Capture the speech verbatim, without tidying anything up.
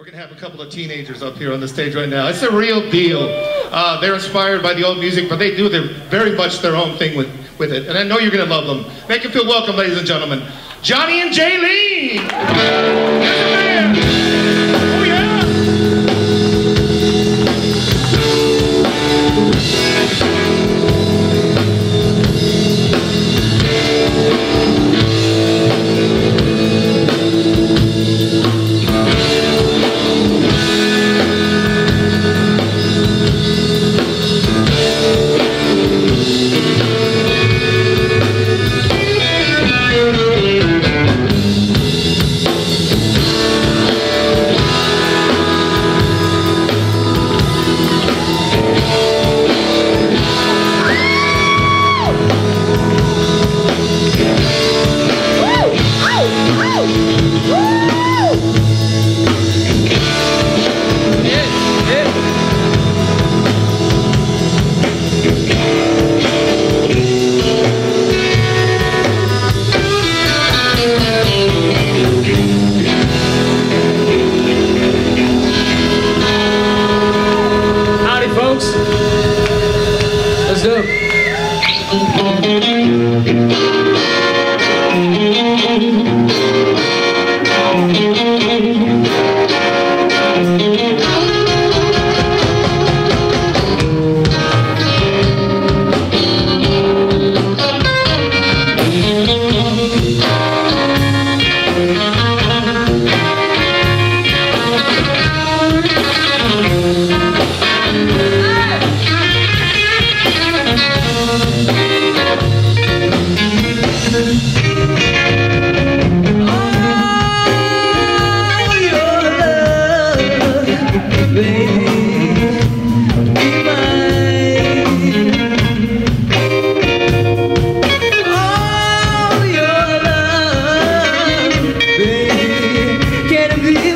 We're going to have a couple of teenagers up here on the stage right now. It's a real deal. Uh, they're inspired by the old music, but they do their, very much their own thing with, with it. And I know you're going to love them. Make them feel welcome, ladies and gentlemen. Johnny and Jaylene! Here's the man! Oh, yeah! Can it be?